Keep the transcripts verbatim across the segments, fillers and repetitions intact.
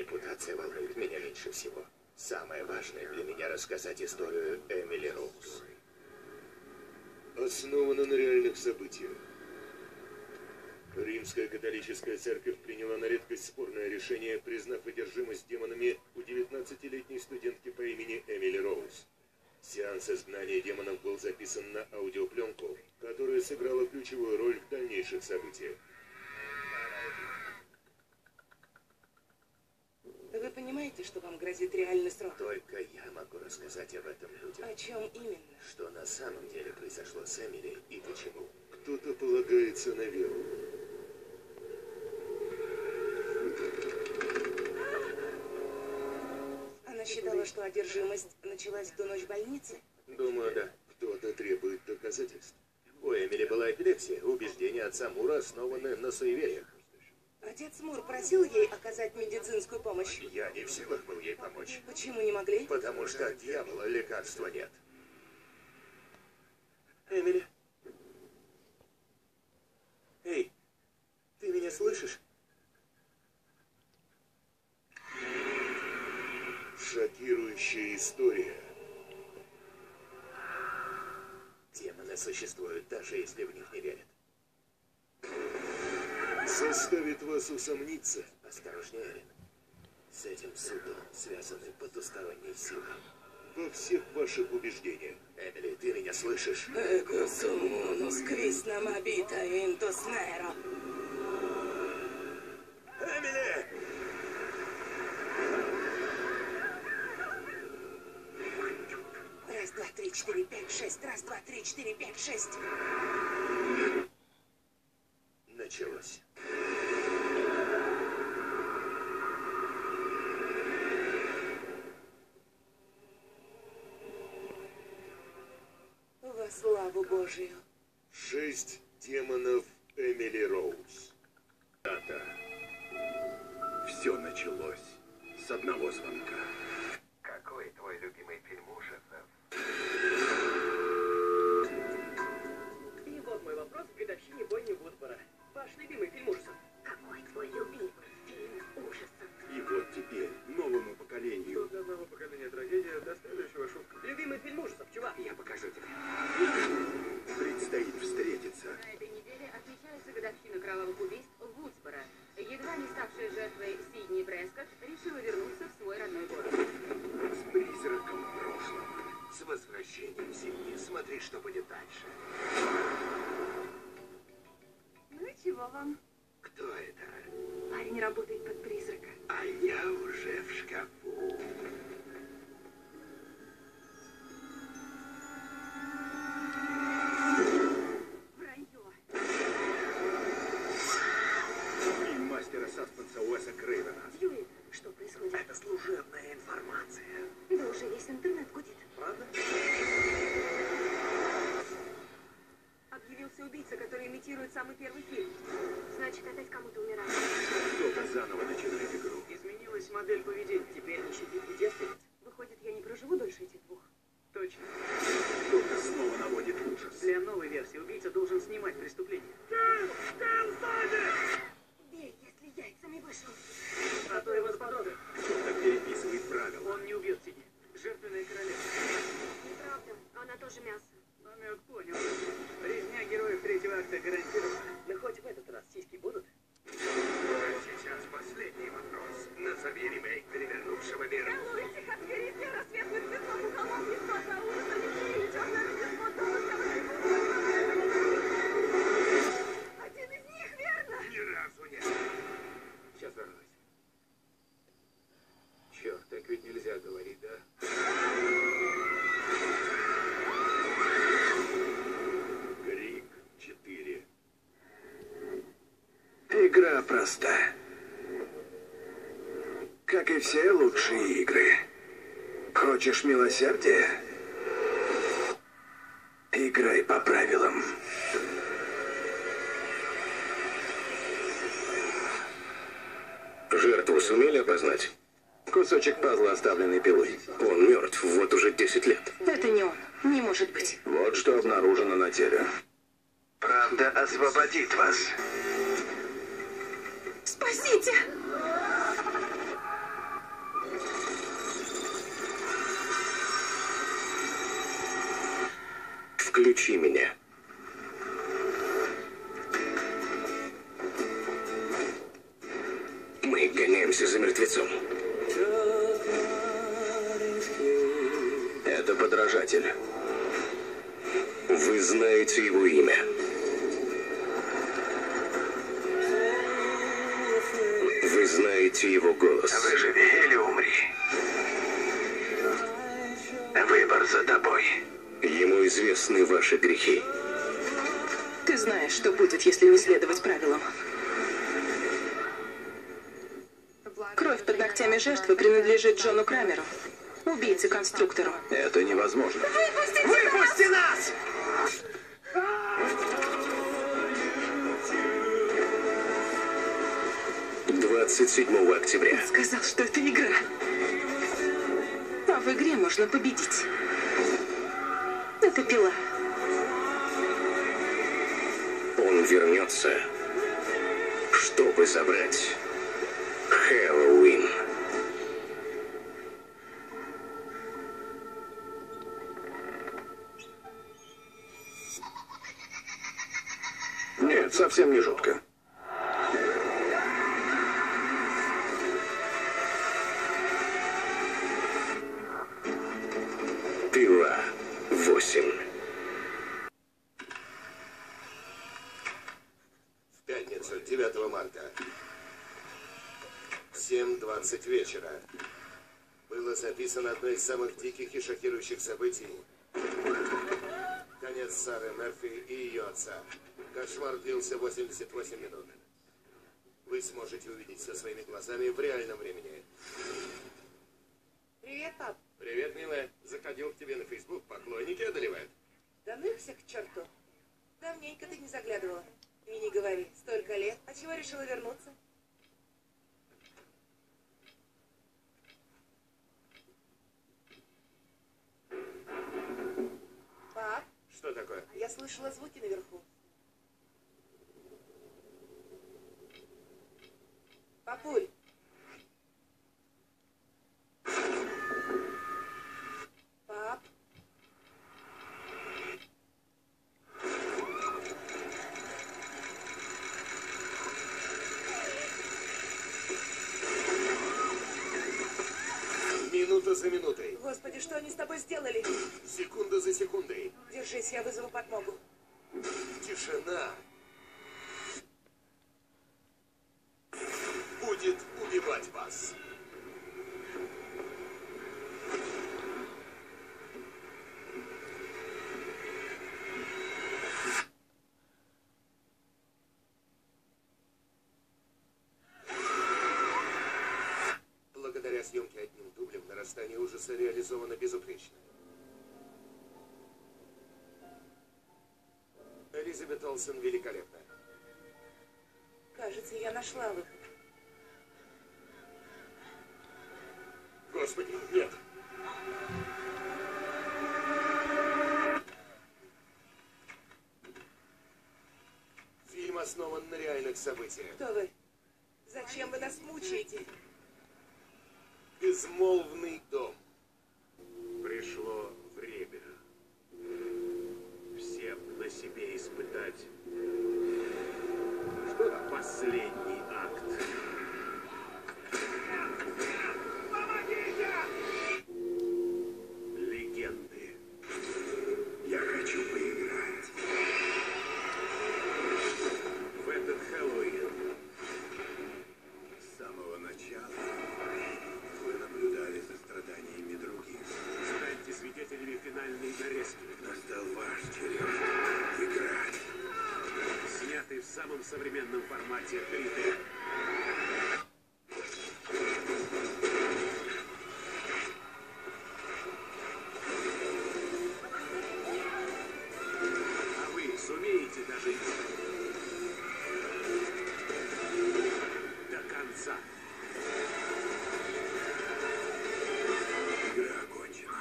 репутация волнует меня меньше всего. Самое важное для меня рассказать историю Эмили Роуз. Основана на реальных событиях. Римская католическая церковь приняла на редкость спорное решение, признав одержимость демонами у девятнадцатилетней студентки по имени Эмили Роуз. Сеанс изгнания демонов был записан на аудиопленку, которая сыграла ключевую роль в дальнейших событиях. Вы понимаете, что вам грозит реальный срок? Только я могу рассказать об этом людям. О чем именно? Что на самом деле произошло с Эмили и почему. Кто-то полагается на веру. Она считала, что одержимость началась в ту ночь в больнице? Думаю, да. Кто-то требует доказательств. У Эмили была эпилепсия. Убеждения отца Мура основаны на суевериях. Отец Мур просил ей оказать медицинскую помощь? Я не в силах был ей помочь. Почему не могли? Потому что от дьявола лекарства нет. Эмили? Эй, ты меня слышишь? Шокирующая история. Демоны существуют, даже если в них не верят. Заставит вас усомниться. Осторожнее, Эрин. С этим судом связаны потусторонние силы. Во всех ваших убеждениях. Эмили, ты меня слышишь? Эго сумунус крисном обита интус неро. Эмили! Раз, два, три, четыре, пять, шесть. Раз, два, три, четыре, пять, шесть. Началось. Во славу Божию. Шесть демонов Эмили Роуз. Дата. Все началось с одного звонка. Какой твой любимый фильм ужасов? И вот мой вопрос к годовщине бойни Вудбора. Ваш любимый фильм ужасов? Какой твой любимый фильм ужасов? И вот теперь новому поколению. Для нового поколения трагедия, до следующего шутка. Любимый фильм ужасов, чувак. Я покажу тебе. Предстоит встретиться. На этой неделе отмечается годовщина кровавых убийств в Вудсборо. Едва не ставшая жертвой Сидни Прескотт решила вернуться в свой родной город. С призраком прошлого. С возвращением Сидни. Смотри, что будет дальше. Ну и чего вам? Кто это? Парень работает под призрака. А я уже в шкафу. Вранье. Фильм мастера саспенса Уэса Крейвена. Дьюи, что происходит? Это служебная информация. Да уже весь интернет гудит. Правда? Объявился убийца, который имитирует самый первый фильм. Значит, опять кому-то умирает. Кто-то заново начинает игру. Изменилась модель поведения. Теперь не щадит и девственниц. Выходит, я не проживу дольше этих двух. Точно. Кто-то снова наводит ужас. Для новой версии убийца должен снимать преступление. Бей, если яйцами вышел. А то его заподозрят. Кто-то переписывает правила. Он не убьет Сидни. Жертвенная королева. Неправда, она тоже мясо. Намек понял. Резня героев третьего акта гарантирована. Но хоть в этот раз сиськи будут? Сейчас последний вопрос. Назови ремейк перевернувшего мира. Целуйте, как верите, рассветных цветов у холмов Христоса, ужаса или черное Рождество, один из них, верно? Ни разу нет. Сейчас вернусь. Черт, так ведь нельзя говорить, да? Крик четыре. Игра проста. Как и все лучшие игры. Хочешь милосердия? Играй по правилам. Жертву сумели опознать? Кусочек пазла, оставленный пилой. Он мертв вот уже десять лет. Это не он. Не может быть. Вот что обнаружено на теле. Правда освободит вас. Спасите! Включи меня. Мы гоняемся за мертвецом. Это подражатель. Вы знаете его имя. Вы знаете его голос. Выживи или умри. Выбор за тобой. Ему известны ваши грехи. Ты знаешь, что будет, если не следовать правилам. Кровь под ногтями жертвы принадлежит Джону Крамеру, убийце-конструктору. Это невозможно. Выпусти нас! двадцать седьмого октября. Сказал, что это игра. А в игре можно победить. Это пила. Он вернется, чтобы забрать Хэллоуин. Нет, совсем не жутко. Пила восемь. В пятницу, девятого марта. семь двадцать вечера. Было записано одно из самых диких и шокирующих событий. Конец Сары Мерфи и ее отца. Кошмар длился восемьдесят восемь минут. Вы сможете увидеть все своими глазами в реальном времени. Привет, пап. Привет, милая. Заходил к тебе на Facebook. Поклонники одолевают. Да ну их всех к черту. Давненько ты не заглядывала. И не говори, столько лет. А чего решила вернуться? Пап, Что такое? я слышала звуки наверху. Папуль. Пап. Минута за минутой. Господи, что они с тобой сделали? Секунда за секундой. Держись, я вызову подмогу. Тишина будет убивать вас. Благодаря съемке одним дублем нарастание ужаса реализовано безупречно. Элизабет Олсен великолепна. Кажется, я нашла выход. Господи, нет. Фильм основан на реальных событиях. Кто вы? Зачем вы нас мучаете? Безмолвный дом. Пришло время всем на себе испытать, что там последний акт. Легенды. Я хочу поиграть. В этот Хэллоуин С самого начала вы наблюдали за страданиями других. станьте свидетелями финальной нарезки, Настал ваш черед играть. снятый в самом современном формате три дэ. А вы сумеете дожить до конца? Игра окончена.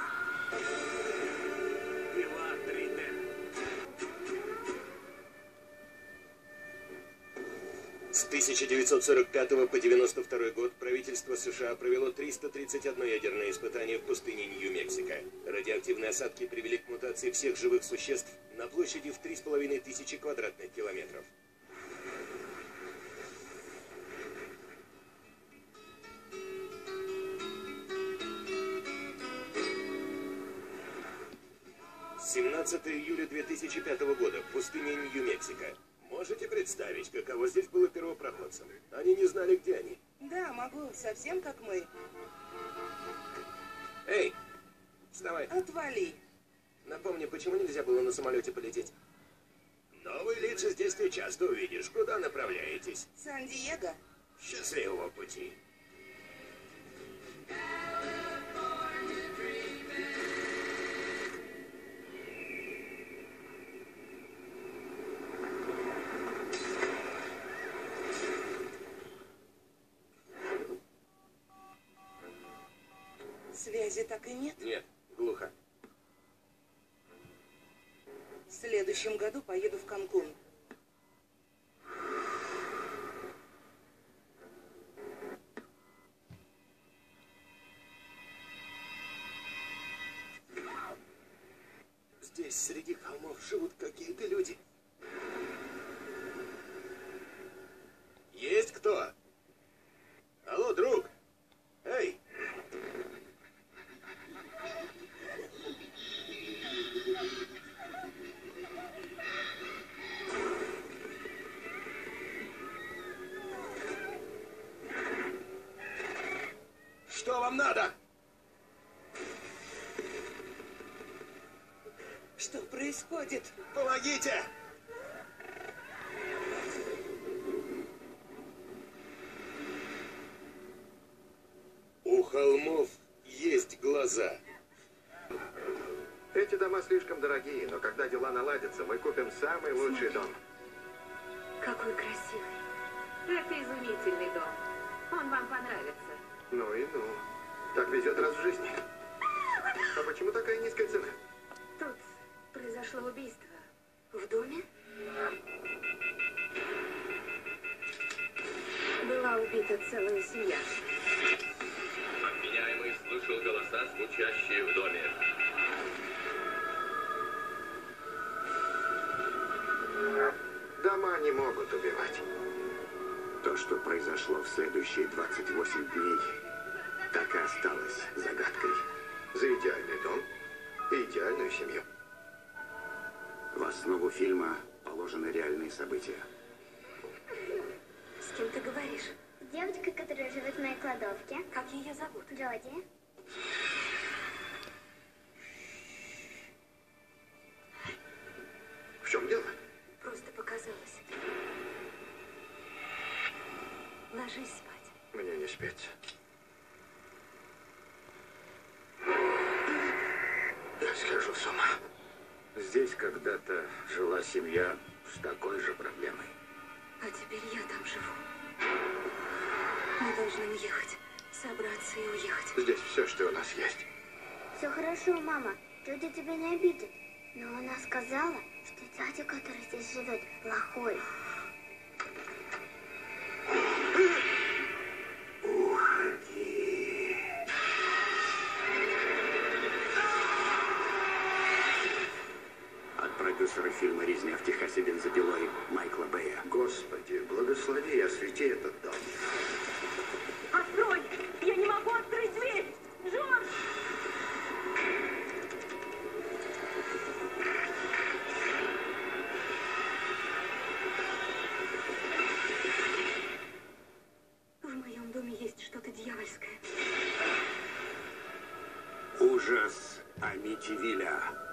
Пила три дэ. С тысяча девятьсот сорок пятого по девяносто второй год правительство США провело триста тридцать одно ядерное испытание в пустыне Нью-Мексико. Радиоактивные осадки привели к мутации всех живых существ на площади в три с половиной тысячи квадратных километров. семнадцатого июля две тысячи пятого года в пустыне Нью-Мексико. Можете представить, каково здесь было первопроходцам? Они не знали, где они. Да, могу, совсем как мы. Эй, вставай. Отвали. Напомни, почему нельзя было на самолете полететь? Новые лица здесь ты часто увидишь. Куда направляетесь? Сан-Диего. Счастливого пути. Связи так и нет. Нет, глухо. В следующем году поеду в Канкун. Здесь среди холмов живут какие-то люди. Есть кто? Алло, друг! Эй! Что вам надо? Что происходит? Помогите! У холмов есть глаза. Эти дома слишком дорогие, но когда дела наладятся, мы купим самый лучший дом. Какой красивый. Это изумительный дом. Он вам понравится. Ну и ну. Так везет раз в жизни. А почему такая низкая цена? Тут произошло убийство. В доме? Была убита целая семья. Обвиняемый слышал голоса, звучащие в доме. Дома не могут убивать. То, что произошло в следующие двадцать восемь дней, так и осталось загадкой. За идеальный дом и идеальную семью. В основу фильма положены реальные события. С кем ты говоришь? Девочка, которая живет в моей кладовке. Как ее зовут? Джоди. В чем дело? Просто показалось. Ложись спать. Мне не спится. Я схожу с ума. Здесь когда-то жила семья с такой же проблемой. А теперь я там живу. Мы должны уехать. Собраться и уехать. Здесь все, что у нас есть. Все хорошо, мама. Джоди тебя не обидит. Но она сказала, что дядя, который здесь живет, плохой. Уходи. От продюсера фильма «Резня в Техасе бензопилой» Майкла Бэя. Господи, благослови и освети этот дом. Открой! Я не могу открыть дверь! Джордж! В моем доме есть что-то дьявольское. Ужас Амитивилля.